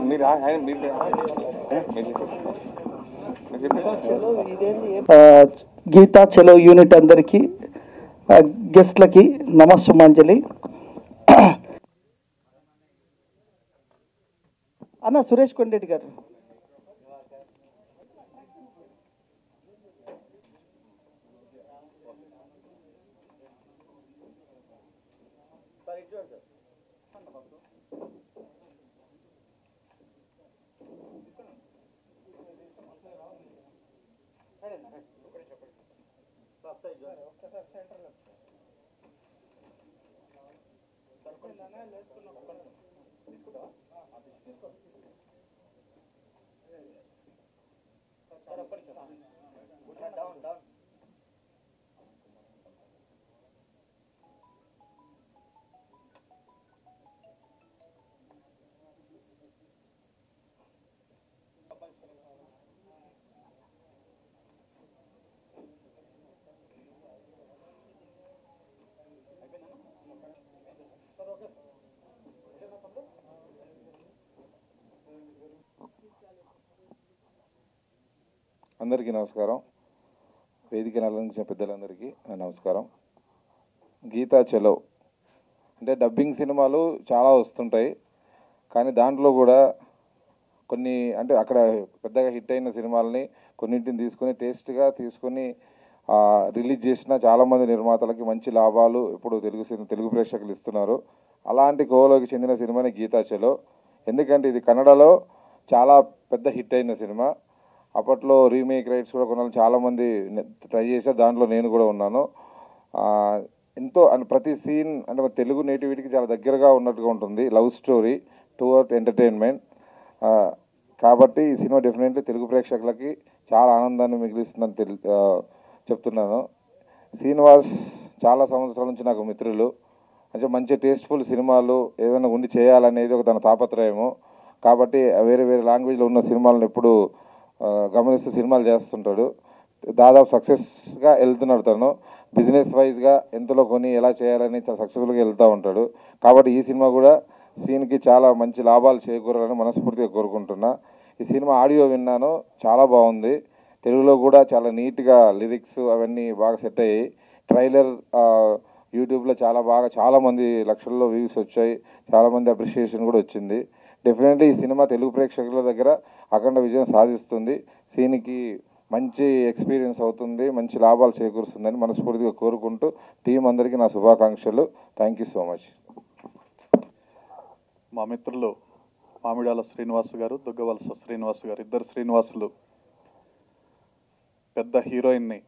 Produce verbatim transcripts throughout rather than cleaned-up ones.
గీతా చలో యూనిట్ అందరికీ గెస్ట్లకి నమస్సుమాంజలి. అన్న సురేష్ కొండరెడ్డి గారు అందరికీ నమస్కారం. వేదికను అలంకరించిన పెద్దలందరికీ నా నమస్కారం. గీతా చలో అంటే డబ్బింగ్ సినిమాలు చాలా వస్తుంటాయి, కానీ దాంట్లో కూడా కొన్ని అంటే అక్కడ పెద్దగా హిట్ అయిన సినిమాలని కొన్నింటిని తీసుకొని టేస్ట్గా తీసుకొని రిలీజ్ చేసిన చాలామంది నిర్మాతలకి మంచి లాభాలు ఇప్పుడు తెలుగు సినిమా తెలుగు ప్రేక్షకులు ఇస్తున్నారు. అలాంటి కోవలోకి చెందిన సినిమాని గీతా చలో. ఎందుకంటే ఇది కన్నడలో చాలా పెద్ద హిట్ అయిన సినిమా. అప్పట్లో రీమేక్ రైట్స్ కూడా కొనాలని చాలామంది ట్రై చేశారు, దాంట్లో నేను కూడా ఉన్నాను. ఎంతో అంటే ప్రతి సీన్ అంటే తెలుగు నేటివిటీకి చాలా దగ్గరగా ఉన్నట్టుగా ఉంటుంది. Love story towards entertainment. కాబట్టి ఈ సినిమా డెఫినెట్లీ తెలుగు ప్రేక్షకులకి చాలా ఆనందాన్ని మిగిలిస్తుందని తెలి చెప్తున్నాను. శ్రీనివాస్ చాలా సంవత్సరాల నుంచి నాకు మిత్రులు. అంటే మంచి టేస్ట్ఫుల్ సినిమాలు ఏదైనా ఉండి చేయాలనేది ఒక తన తాపత్రయము. కాబట్టి వేరే వేరే లాంగ్వేజ్లో ఉన్న సినిమాలను ఎప్పుడు గమనిస్తూ సినిమాలు చేస్తుంటాడు. దాదాపు సక్సెస్గా వెళ్తున్నాడు తను. బిజినెస్ వైజ్గా ఎంతలో కొని ఎలా చేయాలని చాలా సక్సెస్ఫుల్గా వెళ్తూ ఉంటాడు. కాబట్టి ఈ సినిమా కూడా సీన్కి చాలా మంచి లాభాలు చేకూరాలని మనస్ఫూర్తిగా కోరుకుంటున్నా. ఈ సినిమా ఆడియో విన్నాను, చాలా బాగుంది. తెలుగులో కూడా చాలా నీట్గా లిరిక్స్ అవన్నీ బాగా సెట్ అయ్యాయి. ట్రైలర్ యూట్యూబ్లో చాలా బాగా చాలామంది లక్షల్లో వ్యూస్ వచ్చాయి, చాలామంది అప్రిషియేషన్ కూడా వచ్చింది. డెఫినెట్లీ ఈ సినిమా తెలుగు ప్రేక్షకుల దగ్గర అఖండ విజయం సాధిస్తుంది. సీన్కి మంచి ఎక్స్పీరియన్స్ అవుతుంది, మంచి లాభాలు చేకూరుస్తుందని మనస్ఫూర్తిగా కోరుకుంటూ టీం అందరికీ నా శుభాకాంక్షలు. Thank you so much. మా మిత్రులు మామిడాల శ్రీనివాస్ గారు, దుగ్గవలస శ్రీనివాస్ గారు, ఇద్దరు శ్రీనివాసులు పెద్ద హీరోయిన్ని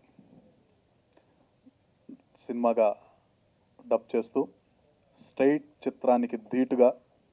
సినిమాగా డబ్ చేస్తూ స్ట్రైట్ చిత్రానికి ధీటుగా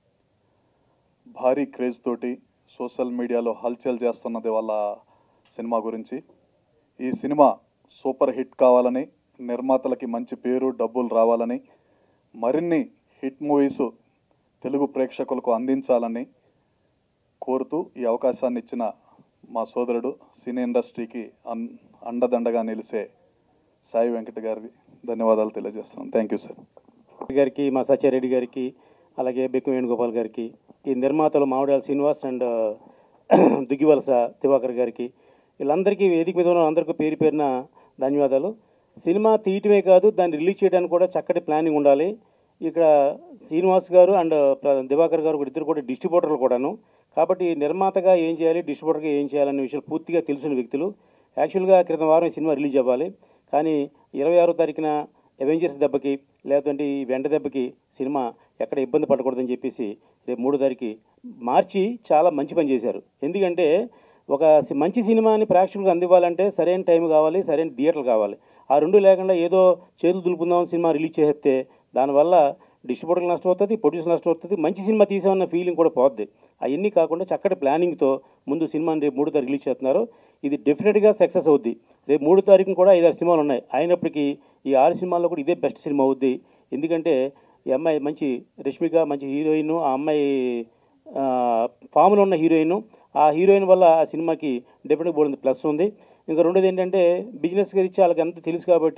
భారీ క్రేజ్ తోటి సోషల్ మీడియాలో హల్చల్ చేస్తున్నది వాళ్ళ సినిమా గురించి. ఈ సినిమా సూపర్ హిట్ కావాలని, నిర్మాతలకి మంచి పేరు డబ్బులు రావాలని, మరిన్ని హిట్ మూవీస్ తెలుగు ప్రేక్షకులకు అందించాలని కోరుతూ ఈ అవకాశాన్ని ఇచ్చిన మా సోదరుడు సినీ ఇండస్ట్రీకి అన్ అండదండగా నిలిసే సాయి వెంకట గారికి ధన్యవాదాలు తెలియజేస్తున్నాను. Thank you sir. గారికి, మా సత్యారెడ్డి గారికి, అలాగే బెక్కు వేణుగోపాల్ గారికి, ఈ నిర్మాతలు మామిడాల శ్రీనివాస్ అండ్ దుగ్గివలస దివాకర్ గారికి, వీళ్ళందరికీ వేదిక మీద ఉన్న అందరికీ పేరు పేరున ధన్యవాదాలు. సినిమా తీయటమే కాదు, దాన్ని రిలీజ్ చేయడానికి కూడా చక్కటి ప్లానింగ్ ఉండాలి. ఇక్కడ శ్రీనివాస్ గారు అండ్ దివాకర్ గారు కూడా ఇద్దరు కూడా డిస్ట్రిబ్యూటర్లు కూడాను. కాబట్టి నిర్మాతగా ఏం చేయాలి, డిస్ట్రిబ్యూటర్గా ఏం చేయాలనే విషయాలు పూర్తిగా తెలుసున్న వ్యక్తులు. యాక్చువల్గా క్రితం వారం సినిమా రిలీజ్ అవ్వాలి, కానీ ఇరవై ఆరో తారీఖున అవెంజర్స్ దెబ్బకి లేదంటే ఈ వెంట దెబ్బకి సినిమా ఎక్కడ ఇబ్బంది పడకూడదని చెప్పేసి రేపు మూడో తారీఖు మార్చి చాలా మంచి పని చేశారు. ఎందుకంటే ఒక మంచి సినిమాని ప్రేక్షకులకు అందివ్వాలంటే సరైన టైం కావాలి, సరైన థియేటర్లు కావాలి. ఆ రెండు లేకుండా ఏదో చేతులు దులుపుకుందాం సినిమా రిలీజ్ చేస్తే దానివల్ల డిస్ట్రిబ్యూటర్లు నష్టపోతుంది, ప్రొడ్యూసర్ నష్టపోతుంది, మంచి సినిమా తీసామన్న ఫీలింగ్ కూడా పోద్ది. అవన్నీ కాకుండా చక్కటి ప్లానింగ్తో ముందు సినిమాని రేపు మూడు తారీఖు రిలీజ్ చేస్తున్నారు. ఇది డెఫినెట్గా సక్సెస్ అవుద్ది. రేపు మూడు తారీఖున కూడా ఐదారు సినిమాలు ఉన్నాయి. అయినప్పటికీ ఈ ఆరు సినిమాల్లో కూడా ఇదే బెస్ట్ సినిమా అవుద్ది. ఎందుకంటే ఈ అమ్మాయి మంచి రష్మిక మంచి హీరోయిన్, ఆ అమ్మాయి ఫామ్లో ఉన్న హీరోయిన్, ఆ హీరోయిన్ వల్ల ఆ సినిమాకి డెఫినెట్గా బోల్డ్ ప్లస్ ఉంది. ఇంకా రెండోది ఏంటంటే బిజినెస్ గురించి వాళ్ళకి అంతా తెలుసు కాబట్టి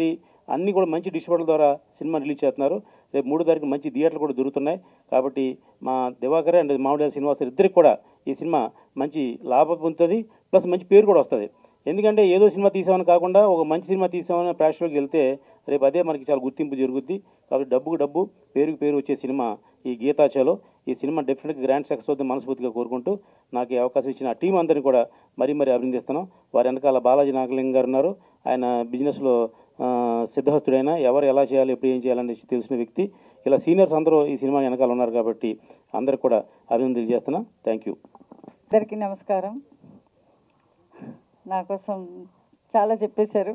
అన్నీ కూడా మంచి డిస్ట్రిబ్యూటర్ ద్వారా సినిమా రిలీజ్ చేస్తున్నారు. రేపు మూడో తారీఖు మంచి థియేటర్లు కూడా దొరుకుతున్నాయి. కాబట్టి మా దివాకర్ అండ్ మామిడాల శ్రీనివాస్ ఇద్దరికి కూడా ఈ సినిమా మంచి లాభం పొందుతుంది, ప్లస్ మంచి పేరు కూడా వస్తుంది. ఎందుకంటే ఏదో సినిమా తీసామని కాకుండా ఒక మంచి సినిమా తీసామని ప్రేక్షకులకు వెళ్తే రేపు అదే మనకి చాలా గుర్తింపు జరుగుద్ది. కాబట్టి డబ్బుకు డబ్బు, పేరుకు పేరు వచ్చే సినిమా ఈ గీతా చలో. ఈ సినిమా డెఫినెట్గా గ్రాండ్ సక్సెస్ అవుతుంది మనస్ఫూర్తిగా కోరుకుంటూ, నాకు ఈ అవకాశం ఇచ్చిన ఆ టీం అందరినీ కూడా మరీ మరీ అభినందిస్తున్నాం. వారి వెనకాల బాలాజీ నాగలింగం గారు ఉన్నారు. ఆయన బిజినెస్లో సిద్ధహస్తుడైన, ఎవరు ఎలా చేయాలి, ఎప్పుడు ఏం చేయాలని తెలిసిన వ్యక్తి. ఇలా సీనియర్స్ అందరూ ఈ సినిమా వెనకాల ఉన్నారు కాబట్టి అందరికి కూడా అభినందనలు చేస్తున్నా. Thank you. అందరికీ నమస్కారం. నా కోసం చాలా చెప్పేశారు.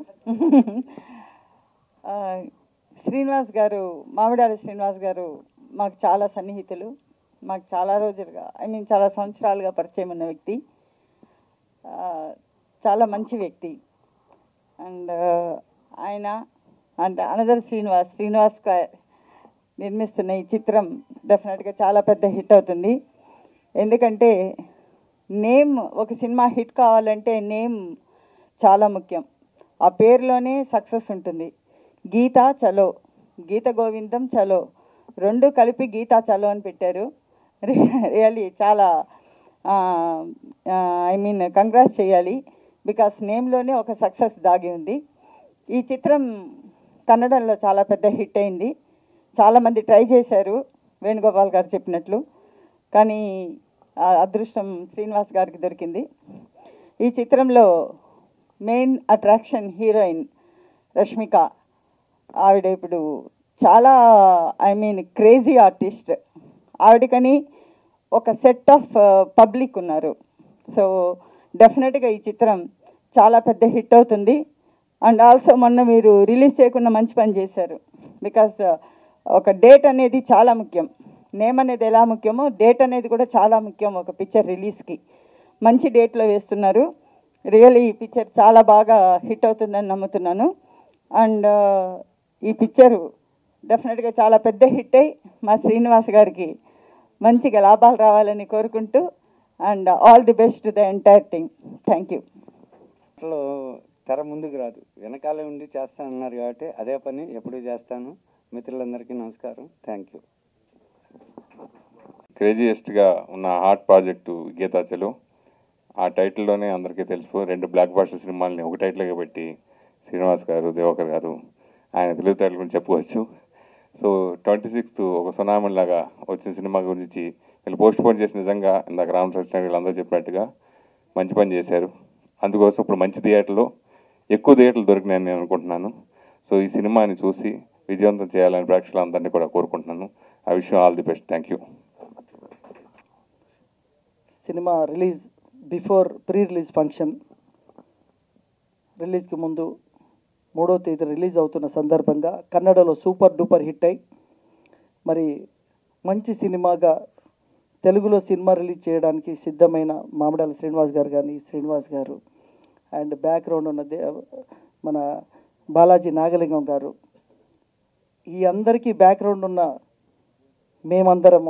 శ్రీనివాస్ గారు, మామిడాల శ్రీనివాస్ గారు మాకు చాలా సన్నిహితులు. మాకు చాలా రోజులుగా, ఐ మీన్ చాలా సంవత్సరాలుగా పరిచయం ఉన్న వ్యక్తి. చాలా మంచి వ్యక్తి. అండ్ ఆయన అండ్ అనదర్ శ్రీనివాస్ శ్రీనివాస్ నిర్మిస్తున్న ఈ చిత్రం డెఫినెట్గా చాలా పెద్ద హిట్ అవుతుంది. ఎందుకంటే నేమ్, ఒక సినిమా హిట్ కావాలంటే నేమ్ చాలా ముఖ్యం. ఆ పేరులోనే సక్సెస్ ఉంటుంది. గీతా చలో, గీత గోవిందం చలో, రెండు కలిపి గీతా చలో అని పెట్టారు. రియల్లీ చాలా ఐ మీన్ కంగ్రాట్స్ చేయాలి. బికాస్ నేమ్లోనే ఒక సక్సెస్ దాగి ఉంది. ఈ చిత్రం కన్నడంలో చాలా పెద్ద హిట్ అయింది. చాలామంది ట్రై చేశారు, వేణుగోపాల్ గారు చెప్పినట్లు. కానీ ఆ అదృష్టం శ్రీనివాస్ గారికి దొరికింది. ఈ చిత్రంలో మెయిన్ అట్రాక్షన్ హీరోయిన్ రష్మిక. ఆవిడ ఇప్పుడు చాలా ఐ మీన్ క్రేజీ ఆర్టిస్ట్. ఆవిడకని ఒక సెట్ ఆఫ్ పబ్లిక్ ఉన్నారు. సో డెఫినెట్గా ఈ చిత్రం చాలా పెద్ద హిట్ అవుతుంది. అండ్ ఆల్సో మొన్న మీరు రిలీజ్ చేయకుండా మంచి పని చేశారు. బికాస్ ఒక డేట్ అనేది చాలా ముఖ్యం. నేమ్ అనేది ఎలా ముఖ్యమో డేట్ అనేది కూడా చాలా ముఖ్యం ఒక పిక్చర్ రిలీజ్కి. మంచి డేట్లో వేస్తున్నారు. రియల్లీ ఈ పిక్చర్ చాలా బాగా హిట్ అవుతుందని నమ్ముతున్నాను. అండ్ ఈ పిక్చరు డెఫినెట్గా చాలా పెద్ద హిట్ అయ్యి మా శ్రీనివాస్ గారికి మంచిగా లాభాలు రావాలని కోరుకుంటూ, and all the best the entire team. Thank you. అసలు తెర ముందుకు రాదు, వెనకాలే ఉండి చేస్తానన్నారు కాబట్టి అదే పని ఎప్పుడూ చేస్తాను. మిత్రులందరికీ నమస్కారం. Thank you. క్రేజియస్ట్గా ఉన్న హార్ట్ ప్రాజెక్టు గీతా చలో. ఆ టైటిల్లోనే అందరికీ తెలుసు, రెండు బ్లాక్ బాస్టర్ సినిమాలని ఒక టైటిల్గా పెట్టి శ్రీనివాస్ గారు, దివాకర్ గారు ఆయన తెలుగు టైటిల్ గురించి చెప్పుకోవచ్చు. సో ట్వంటీ సిక్స్త్ ఒక సునామీలాగా వచ్చిన సినిమా గురించి వీళ్ళు పోస్ట్ పోన్ చేసి నిజంగా ఇందాక రామకృష్ణ వీళ్ళందరూ చెప్పినట్టుగా మంచి పని చేశారు. అందుకోసం ఇప్పుడు మంచి థియేటర్లో ఎక్కువ థియేటర్లు దొరికినాయని నేను అనుకుంటున్నాను. సో ఈ సినిమాని చూసి విజయవంతం చేయాలని ప్రేక్షకులందరినీ కూడా కోరుకుంటున్నాను. ఆ విషయం all the best. Thank you. Cinema release before pre release function, రిలీజ్కి ముందు మూడో తేదీ రిలీజ్ అవుతున్న సందర్భంగా కన్నడలో సూపర్ డూపర్ హిట్ అయి మరి మంచి సినిమాగా తెలుగులో సినిమా రిలీజ్ చేయడానికి సిద్ధమైన మామిడాల శ్రీనివాస్ గారు కానీ శ్రీనివాస్ గారు అండ్ బ్యాక్గ్రౌండ్ ఉన్న దే మన బాలాజీ నాగలింగం గారు, ఈ అందరికీ బ్యాక్గ్రౌండ్ ఉన్న మేమందరము,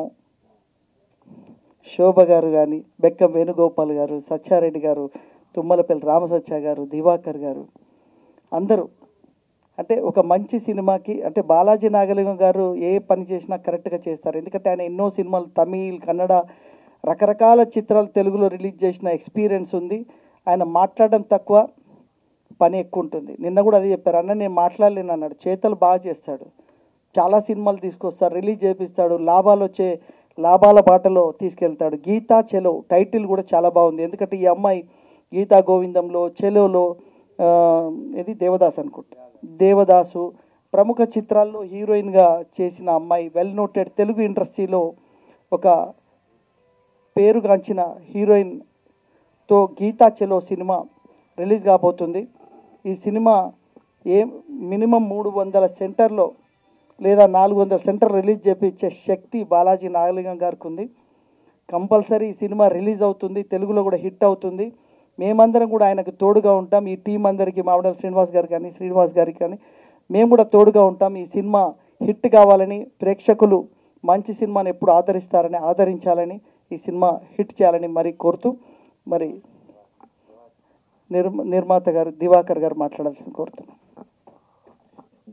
శోభ గారు కానీ, బెక్కం వేణుగోపాల్ గారు, సత్యారెడ్డి గారు, తుమ్మలపల్లి రామసత్య గారు, దివాకర్ గారు, అందరూ అంటే ఒక మంచి సినిమాకి అంటే బాలాజీ నాగలింగం గారు ఏ పని చేసినా కరెక్ట్గా చేస్తారు. ఎందుకంటే ఆయన ఎన్నో సినిమాలు తమిళ్, కన్నడ రకరకాల చిత్రాలు తెలుగులో రిలీజ్ చేసిన ఎక్స్పీరియన్స్ ఉంది. ఆయన మాట్లాడడం తక్కువ, పని ఎక్కువ ఉంటుంది. నిన్న కూడా అదే చెప్పారు, అన్న నేను మాట్లాడలేను అన్నాడు. చేతలు బాగా చేస్తాడు, చాలా సినిమాలు తీసుకొస్తాడు, రిలీజ్ చేపిస్తాడు, లాభాలు వచ్చే లాభాల బాటలో తీసుకెళ్తాడు. గీతా చెలో టైటిల్ కూడా చాలా బాగుంది. ఎందుకంటే ఈ అమ్మాయి గీతా గోవిందంలో, చెలోలో ఇది దేవదాస్ అనుకుంటా, దేవదాసు ప్రముఖ చిత్రాల్లో హీరోయిన్గా చేసిన అమ్మాయి, వెల్ నోటెడ్ తెలుగు ఇండస్ట్రీలో ఒక పేరుగాంచిన హీరోయిన్తో గీతా చెలో సినిమా రిలీజ్ కాబోతుంది. ఈ సినిమా ఏ మినిమం మూడు వందల సెంటర్లో లేదా నాలుగు వందల సెంటర్ రిలీజ్ చేపించే శక్తి బాలాజీ నాగలింగం గారికి ఉంది. కంపల్సరీ ఈ సినిమా రిలీజ్ అవుతుంది, తెలుగులో కూడా హిట్ అవుతుంది. మేమందరం కూడా ఆయనకు తోడుగా ఉంటాం. ఈ టీం అందరికీ, మామిడాల శ్రీనివాస్ గారు కానీ శ్రీనివాస్ గారికి కానీ మేము కూడా తోడుగా ఉంటాం. ఈ సినిమా హిట్ కావాలని, ప్రేక్షకులు మంచి సినిమాని ఎప్పుడు ఆదరిస్తారని, ఆదరించాలని, ఈ సినిమా హిట్ చేయాలని మరి కోరుతూ మరి నిర్మ నిర్మాత గారు దివాకర్ గారు మాట్లాడాల్సింది కోరుతున్నాం.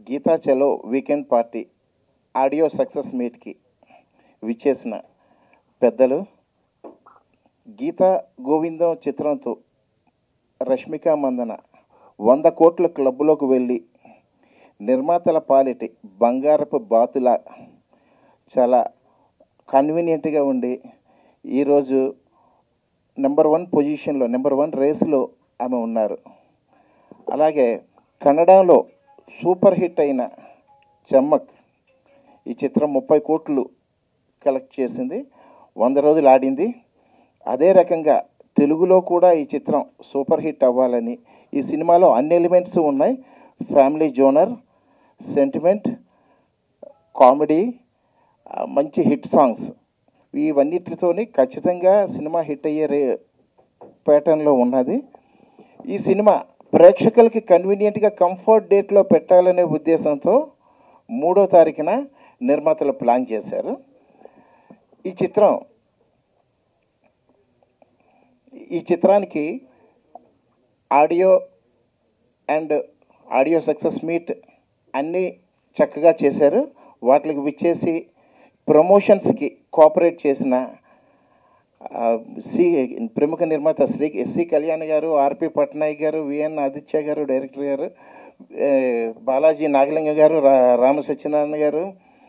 Geetha Chalo weekend party audio success మీట్కి విచ్చేసిన పెద్దలు, గీతా గోవిందం చిత్రంతో రష్మిక మందన వంద కోట్ల క్లబ్లోకి వెళ్ళి నిర్మాతల పాలిటి బంగారపు బాతులా చాలా కన్వీనియంట్గా ఉండి ఈరోజు నెంబర్ వన్ పొజిషన్లో, నెంబర్ వన్ రేస్లో ఆమె ఉన్నారు. అలాగే కన్నడలో సూపర్ హిట్ అయిన చమ్మక్ ఈ చిత్రం ముప్పై కోట్లు కలెక్ట్ చేసింది, వంద రోజులు ఆడింది. అదే రకంగా తెలుగులో కూడా ఈ చిత్రం సూపర్ హిట్ అవ్వాలని, ఈ సినిమాలో అన్ని ఎలిమెంట్స్ ఉన్నాయి. ఫ్యామిలీ జోనర్, సెంటిమెంట్, కామెడీ, మంచి హిట్ సాంగ్స్, ఇవన్నిటితోని ఖచ్చితంగా సినిమా హిట్ అయ్యే రే ప్యాటర్న్లో ఉన్నది. ఈ సినిమా ప్రేక్షకులకి కన్వీనియంట్గా కంఫర్ట్ డేట్లో పెట్టాలనే ఉద్దేశంతో మూడో తారీఖున నిర్మాతలు ప్లాన్ చేశారు. ఈ చిత్రం ఈ చిత్రానికి audio and audio success meet అన్నీ చక్కగా చేశారు. వాటికి విచ్చేసి ప్రమోషన్స్కి కోఆపరేట్ చేసిన సి ప్రముఖ నిర్మాత శ్రీ ఎస్సి కళ్యాణ్ గారు, ఆర్పి పట్నాయక్ గారు, విఎన్ ఆదిత్య గారు డైరెక్టర్ గారు, బాలాజీ నాగలింగ గారు, రా రామ సత్యనారాయణ గారు,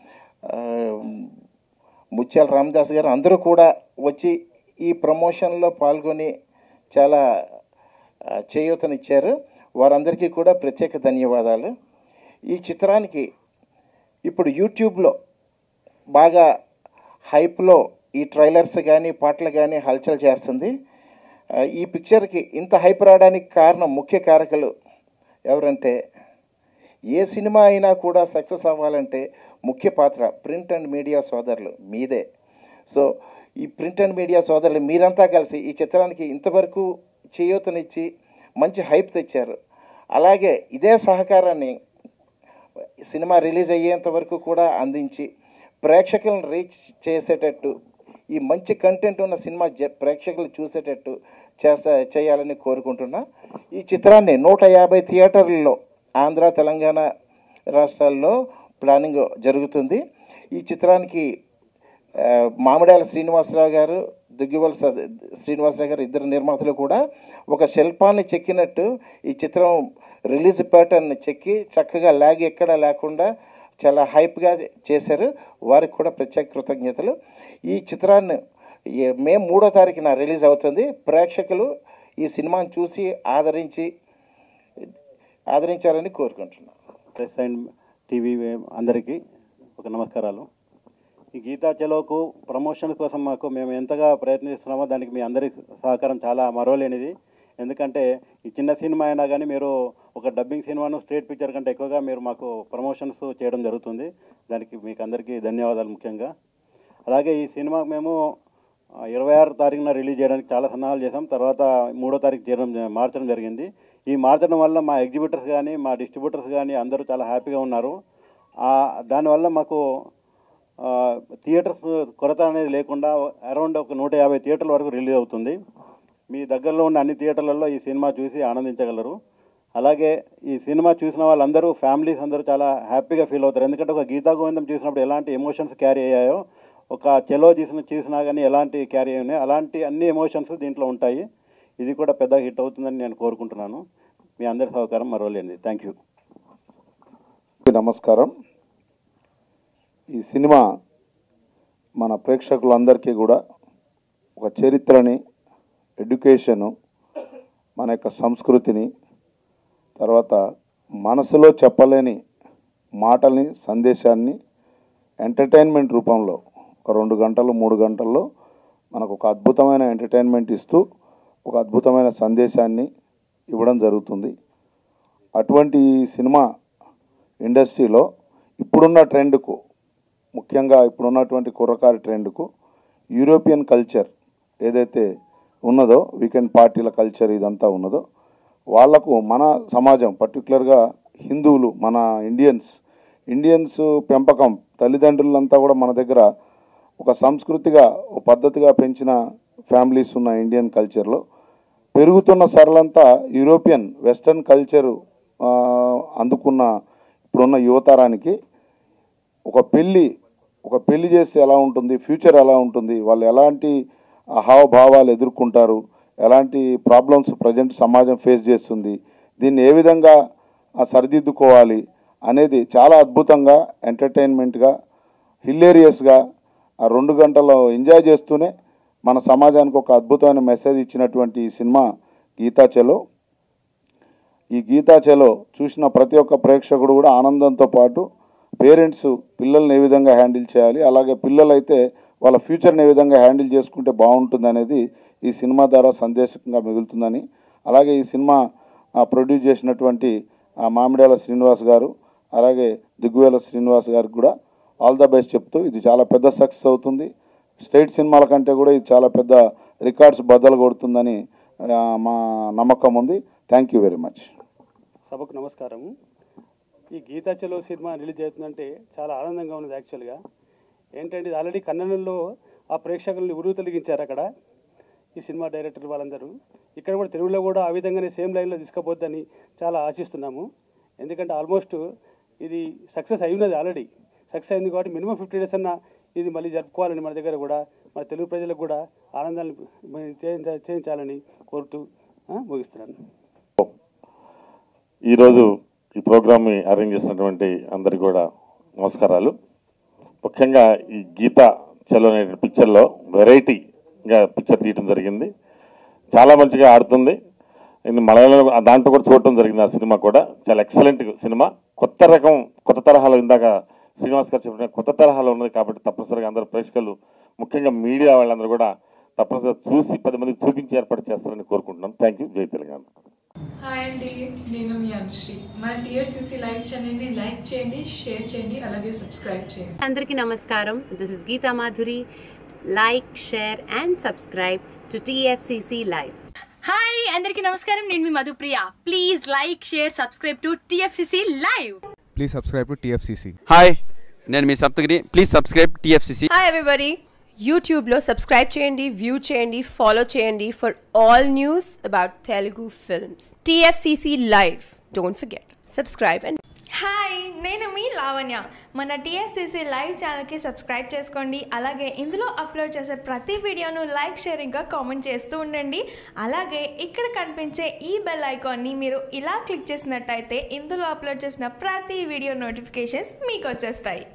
ముత్యాల రామదాస్ గారు అందరూ కూడా వచ్చి ఈ ప్రమోషన్లో పాల్గొని చాలా చేయూతనిచ్చారు. వారందరికీ కూడా ప్రత్యేక ధన్యవాదాలు. ఈ చిత్రానికి ఇప్పుడు యూట్యూబ్లో బాగా హైప్లో ఈ ట్రైలర్స్ కానీ పాటలు కానీ హల్చల్ చేస్తుంది. ఈ పిక్చర్కి ఇంత హైప్ రావడానికి కారణం, ముఖ్య కారకులు ఎవరంటే, ఏ సినిమా అయినా కూడా సక్సెస్ అవ్వాలంటే ముఖ్య పాత్ర ప్రింట్ అండ్ మీడియా సోదరులు మీదే. సో ఈ ప్రింట్ అండ్ మీడియా సోదరులు మీరంతా కలిసి ఈ చిత్రానికి ఇంతవరకు చేయూతనిచ్చి మంచి హైప్ తెచ్చారు. అలాగే ఇదే సహకారాన్ని సినిమా రిలీజ్ అయ్యేంత వరకు కూడా అందించి ప్రేక్షకులను రీచ్ చేసేటట్టు, ఈ మంచి కంటెంట్ ఉన్న సినిమా జ ప్రేక్షకులు చూసేటట్టు చేస్తా చేయాలని కోరుకుంటున్నా. ఈ చిత్రాన్ని నూట యాభై థియేటర్లలో ఆంధ్ర, తెలంగాణ రాష్ట్రాల్లో ప్లానింగ్ జరుగుతుంది. ఈ చిత్రానికి మామిడాల శ్రీనివాసరావు గారు, దుగ్గివలస శ్రీనివాసరావు గారు ఇద్దరు నిర్మాతలు కూడా ఒక శిల్పాన్ని చెక్కినట్టు ఈ చిత్రం రిలీజ్ ప్యాటర్న్ చెక్కి చక్కగా లాగ్ ఎక్కడా లేకుండా చాలా హైప్గా చేశారు. వారికి కూడా ప్రత్యేక కృతజ్ఞతలు. ఈ చిత్రాన్ని మే మూడో తారీఖున రిలీజ్ అవుతుంది. ప్రేక్షకులు ఈ సినిమాను చూసి ఆదరించి ఆదరించాలని కోరుకుంటున్నాను. ప్రెస్ అండ్ టీవీ అందరికీ ఒక నమస్కారాలు. ఈ గీతా చలోకు ప్రమోషన్ కోసం మాకు మేము ఎంతగా ప్రయత్నిస్తున్నామో దానికి మీ అందరి సహకారం చాలా మరోలేనిది. ఎందుకంటే ఈ చిన్న సినిమా అయినా కానీ మీరు ఒక డబ్బింగ్ సినిమాను స్ట్రేట్ పిక్చర్ కంటే ఎక్కువగా మీరు మాకు ప్రమోషన్స్ చేయడం జరుగుతుంది. దానికి మీకు అందరికీ ధన్యవాదాలు. ముఖ్యంగా అలాగే ఈ సినిమా మేము ఇరవై ఆరు తారీఖున రిలీజ్ చేయడానికి చాలా సన్నాహాలు చేసాం. తర్వాత మూడో తారీఖు చేయడం మార్చడం జరిగింది. ఈ మార్చడం వల్ల మా ఎగ్జిబిటర్స్ కానీ మా డిస్ట్రిబ్యూటర్స్ కానీ అందరూ చాలా హ్యాపీగా ఉన్నారు. దానివల్ల మాకు థియేటర్స్ కొరత అనేది లేకుండా అరౌండ్ ఒక నూట యాభై థియేటర్ల వరకు రిలీజ్ అవుతుంది. మీ దగ్గరలో ఉన్న అన్ని థియేటర్లలో ఈ సినిమా చూసి ఆనందించగలరు. అలాగే ఈ సినిమా చూసిన వాళ్ళందరూ ఫ్యామిలీస్ అందరూ చాలా హ్యాపీగా ఫీల్ అవుతారు. ఎందుకంటే ఒక గీతా గోవిందం చూసినప్పుడు ఎలాంటి ఎమోషన్స్ క్యారీ అయ్యాయో, ఒక చెలో చూసిన చూసినా కానీ ఎలాంటి క్యారీ అయ్యాయో అలాంటి అన్ని ఎమోషన్స్ దీంట్లో ఉంటాయి. ఇది కూడా పెద్ద హిట్ అవుతుందని నేను కోరుకుంటున్నాను. మీ అందరి సహకారం మరోలేండి. Thank you. నమస్కారం. ఈ సినిమా మన ప్రేక్షకులందరికీ కూడా ఒక చరిత్రని, ఎడ్యుకేషను, మన యొక్క సంస్కృతిని, తర్వాత మనసులో చెప్పలేని మాటల్ని, సందేశాన్ని ఎంటర్టైన్మెంట్ రూపంలో ఒక రెండు గంటలు మూడు గంటల్లో మనకు ఒక అద్భుతమైన ఎంటర్టైన్మెంట్ ఇస్తూ ఒక అద్భుతమైన సందేశాన్ని ఇవ్వడం జరుగుతుంది. అటువంటి సినిమా ఇండస్ట్రీలో ఇప్పుడున్న ట్రెండ్కు, ముఖ్యంగా ఇప్పుడున్నటువంటి కుర్రకారి ట్రెండ్కు యూరోపియన్ కల్చర్ ఏదైతే ఉన్నదో, వీకెండ్ పార్టీల కల్చర్ ఇదంతా ఉన్నదో, వాళ్లకు మన సమాజం పర్టికులర్గా హిందువులు, మన ఇండియన్స్ ఇండియన్స్ పెంపకం తల్లిదండ్రులంతా కూడా మన దగ్గర ఒక సంస్కృతిగా ఒక పద్ధతిగా పెంచిన ఫ్యామిలీస్ ఉన్న ఇండియన్ కల్చర్లో పెరుగుతున్న సరళంతా యూరోపియన్ వెస్టర్న్ కల్చరు అందుకున్న ఇప్పుడున్న యువతరానికి ఒక పెళ్ళి ఒక పెళ్లి చేస్తే ఎలా ఉంటుంది, ఫ్యూచర్ ఎలా ఉంటుంది, వాళ్ళు ఎలాంటి హావభావాలు ఎదుర్కొంటారు, ఎలాంటి ప్రాబ్లమ్స్ ప్రజెంట్ సమాజం ఫేస్ చేస్తుంది, దీన్ని ఏ విధంగా సరిదిద్దుకోవాలి అనేది చాలా అద్భుతంగా ఎంటర్టైన్మెంట్గా హిల్లేరియస్గా ఆ రెండు గంటల్లో ఎంజాయ్ చేస్తూనే మన సమాజానికి ఒక అద్భుతమైన మెసేజ్ ఇచ్చినటువంటి ఈ సినిమా గీతా చలో. ఈ గీతా చలో చూసిన ప్రతి ఒక్క ప్రేక్షకుడు కూడా ఆనందంతో పాటు పేరెంట్స్ పిల్లల్ని ఏ విధంగా హ్యాండిల్ చేయాలి, అలాగే పిల్లలైతే వాళ్ళ ఫ్యూచర్ని ఏ విధంగా హ్యాండిల్ చేసుకుంటే బాగుంటుంది అనేది ఈ సినిమా ద్వారా సందేశంగా మిగులుతుందని, అలాగే ఈ సినిమా ప్రొడ్యూస్ చేసినటువంటి మామిడాల శ్రీనివాస్ గారు అలాగే దిగ్వేల శ్రీనివాస్ గారికి కూడా ఆల్ ద బెస్ట్ చెప్తూ ఇది చాలా పెద్ద సక్సెస్ అవుతుంది. స్టేట్ సినిమాల కంటే కూడా ఇది చాలా పెద్ద రికార్డ్స్ బద్దలు కొడుతుందని మా నమ్మకం ఉంది. Thank you very much. సభకు నమస్కారం. ఈ గీతా చలో సినిమా రిలీజ్ అవుతుందంటే చాలా ఆనందంగా ఉన్నది. యాక్చువల్గా ఏంటంటే ఇది ఆల్రెడీ కన్నడంలో ఆ ప్రేక్షకుల్ని ఉరువు తొలగించారు అక్కడ ఈ సినిమా డైరెక్టర్ వాళ్ళందరూ. ఇక్కడ కూడా తెలుగులో కూడా ఆ విధంగానే సేమ్ లైన్లో తీసుకుపోద్దని చాలా ఆశిస్తున్నాము. ఎందుకంటే ఆల్మోస్ట్ ఇది సక్సెస్ అయినది, ఆల్రెడీ సక్సెస్ అయింది కాబట్టి మినిమం ఫిఫ్టీ డేస్ అన్న ఇది మళ్ళీ జరుపుకోవాలని మన దగ్గర కూడా మన తెలుగు ప్రజలకు కూడా ఆనందాన్ని చేయించాలని కోరుతూ ముగిస్తున్నాను. ఈరోజు ఈ ప్రోగ్రామ్ని అరేంజ్ చేసినటువంటి అందరికీ కూడా నమస్కారాలు. ముఖ్యంగా ఈ గీతా చలో అనే పిక్చర్లో వెరైటీగా పిక్చర్ తీయడం జరిగింది. చాలా మంచిగా ఆడుతుంది. ఇది మలయాళం దాంట్లో కూడా చూడటం జరిగింది. ఆ సినిమా కూడా చాలా ఎక్సలెంట్ సినిమా. కొత్త రకం కొత్త తరహాలో ఇందాక శ్రీనివాస్ గారు చెప్పిన కొత్త తరహాలో ఉన్నది కాబట్టి తప్పనిసరిగా అందరూ ప్రేక్షకులు ముఖ్యంగా మీడియా వాళ్ళందరూ కూడా తప్పనిసరిగా చూసి పది మందికి చూపించి ఏర్పాటు చేస్తారని కోరుకుంటున్నాను. Thank you. జై తెలంగాణ. హాయ్ అండి, నేను మీ అనుశ్రీ. మన టీఎఫ్సీసీ లైవ్ ఛానల్ని లైక్ చేయండి, షేర్ చేయండి, అలాగే సబ్స్క్రైబ్ చేయండి. అందరికీ నమస్కారం. This is Geetha Madhuri. Like, share and subscribe to TFCC live. Hi అందరికీ నమస్కారం. నేను మీ Madhupriya. Please like, share, subscribe to TFCC live. Please subscribe to TFCC. Hi, నేను మీ Saptagiri. Please subscribe TFCC. Hi everybody. యూట్యూబ్లో సబ్స్క్రైబ్ చేయండి, వ్యూ చేయండి, ఫాలో చేయండి for all news about Telugu films. TFCC live. Don't forget subscribe. And hi, నేను మీ లావణ్య. మన TFCC live ఛానల్కి సబ్స్క్రైబ్ చేసుకోండి. అలాగే ఇందులో అప్లోడ్ చేసే ప్రతి వీడియోను లైక్, షేర్ ఇంకా కామెంట్ చేస్తూ ఉండండి. అలాగే ఇక్కడ కనిపించే ఈ బెల్ ఐకాన్ని మీరు ఇలా క్లిక్ చేసినట్టయితే ఇందులో అప్లోడ్ చేసిన ప్రతి వీడియో నోటిఫికేషన్స్ మీకు వచ్చేస్తాయి.